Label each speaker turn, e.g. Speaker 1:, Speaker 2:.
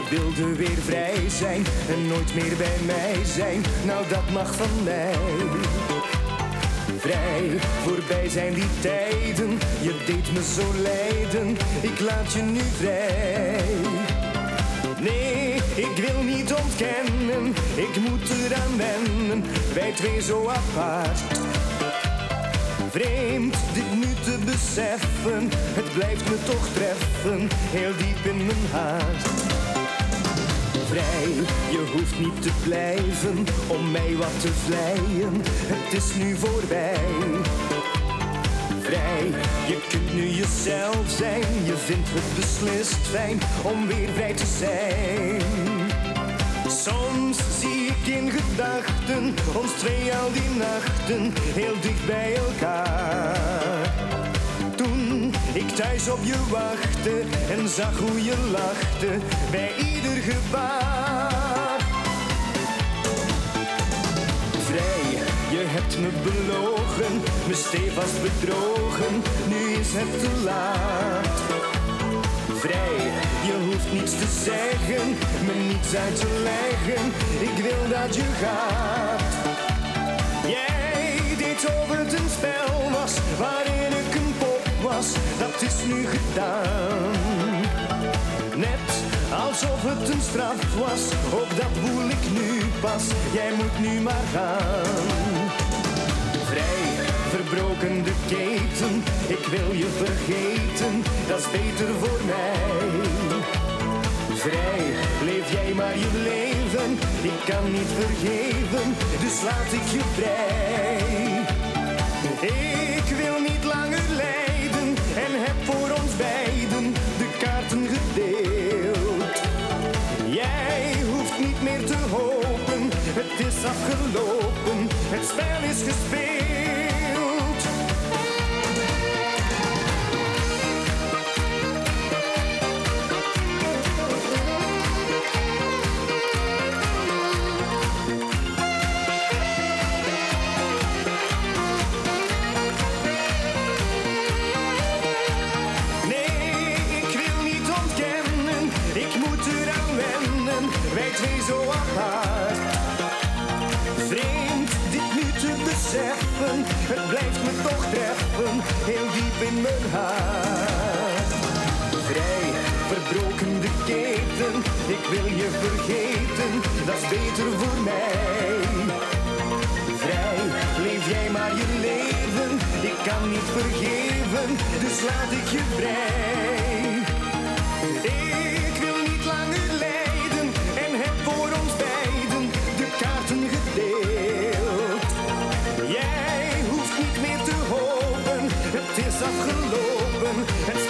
Speaker 1: wilde weer vrij zijn en nooit meer bij mij zijn. Nou, dat mag van mij. Vrij, voorbij zijn die tijden. Je deed me zo lijden. Ik laat je nu vrij. Nee, ik wil niet ontkennen. Ik moet eraan wennen. Wij twee zo apart. Vreemd dit nu te beseffen. Het blijft me toch treffen. Heel diep in mijn hart. Vrij, je hoeft niet te blijven om mij wat te vleien. Het is nu voorbij. Vrij, je kunt nu jezelf zijn. Je vindt het beslist fijn om weer vrij te zijn. Soms zie ik in gedachten ons twee al die nachten heel dicht bij elkaar. Toen ik thuis op je wachtte en zag hoe je lachte bij ieder gebaar. Vrij, je hebt me belogen, me stevast bedrogen, nu is het te laat. Vrij, je hoeft niets te zeggen, me niets uit te leggen, ik wil dat je gaat. Jij deed of het een spel was, waarin ik een pop was, dat is nu gedaan. Net alsof het een straf was, op dat voel ik nu pas, jij moet nu maar gaan. Vrij, verbroken de keten, ik wil je vergeten, dat is beter voor mij. Vrij, leef jij maar je leven, ik kan niet vergeven, dus laat ik je vrij. Ik wil niet langer lijden en heb voor ons beiden de kaarten gedeeld. Jij hoeft niet meer te hopen, het is afgelopen, het spel is gespeeld. Wij twee zo apart. Vreemd dit nu te beseffen. Het blijft me toch treffen, heel diep in mijn hart. Vrij, verbroken de keten. Ik wil je vergeten, dat is beter voor mij. Vrij, leef jij maar je leven. Ik kan niet vergeven, dus laat ik je vrij. Ik wil niet langer lijden en heb voor ons beiden de kaarten gedeeld. Jij hoeft niet meer te hopen, het is afgelopen.